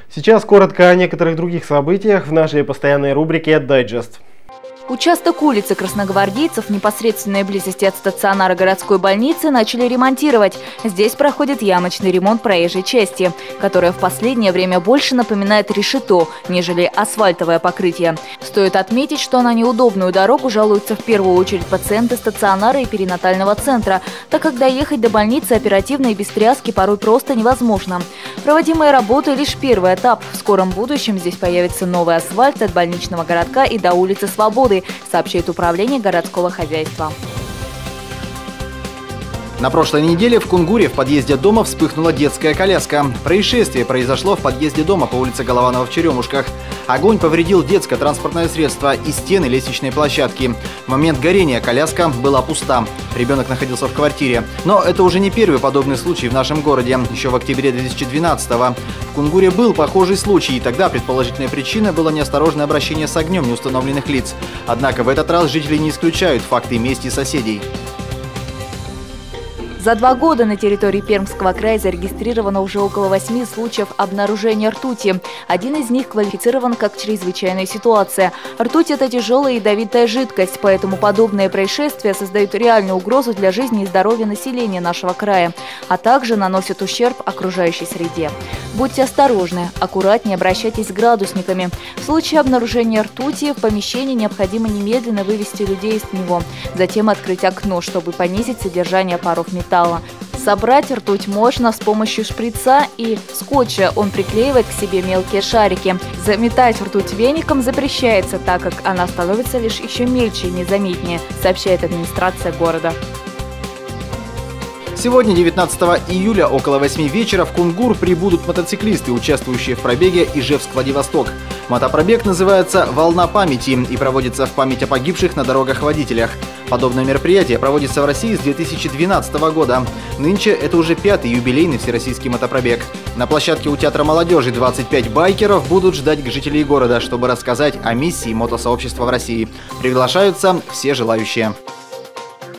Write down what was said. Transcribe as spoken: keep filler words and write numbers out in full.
Сейчас коротко о некоторых других событиях в нашей постоянной рубрике «Дайджест». Участок улицы Красногвардейцев в непосредственной близости от стационара городской больницы начали ремонтировать. Здесь проходит ямочный ремонт проезжей части, которая в последнее время больше напоминает решето, нежели асфальтовое покрытие. Стоит отметить, что на неудобную дорогу жалуются в первую очередь пациенты стационара и перинатального центра, так как доехать до больницы оперативно и без тряски порой просто невозможно. Проводимые работы – лишь первый этап. В скором будущем здесь появится новый асфальт от больничного городка и до улицы Свободы, сообщает управление городского хозяйства. На прошлой неделе в Кунгуре в подъезде дома вспыхнула детская коляска. Происшествие произошло в подъезде дома по улице Голованова в Черемушках. Огонь повредил детское транспортное средство и стены лестничной площадки. В момент горения коляска была пуста. Ребенок находился в квартире. Но это уже не первый подобный случай в нашем городе. Еще в октябре две тысячи двенадцатого в Кунгуре был похожий случай, и тогда предположительной причиной было неосторожное обращение с огнем неустановленных лиц. Однако в этот раз жители не исключают факты мести соседей. За два года на территории Пермского края зарегистрировано уже около восьми случаев обнаружения ртути. Один из них квалифицирован как чрезвычайная ситуация. Ртуть – это тяжелая ядовитая жидкость, поэтому подобные происшествия создают реальную угрозу для жизни и здоровья населения нашего края, а также наносят ущерб окружающей среде. Будьте осторожны, аккуратнее обращайтесь с градусниками. В случае обнаружения ртути в помещении необходимо немедленно вывести людей из него, затем открыть окно, чтобы понизить содержание паров металла. Собрать ртуть можно с помощью шприца и скотча. Он приклеивает к себе мелкие шарики. Заметать ртуть веником запрещается, так как она становится лишь еще мельче и незаметнее, сообщает администрация города. Сегодня, девятнадцатого июля, около восьми вечера в Кунгур прибудут мотоциклисты, участвующие в пробеге Ижевск-Владивосток. Мотопробег называется «Волна памяти» и проводится в память о погибших на дорогах водителях. Подобное мероприятие проводится в России с две тысячи двенадцатого года. Нынче это уже пятый юбилейный всероссийский мотопробег. На площадке у Театра молодежи двадцать пять байкеров будут ждать жителей города, чтобы рассказать о миссии мотосообщества в России. Приглашаются все желающие.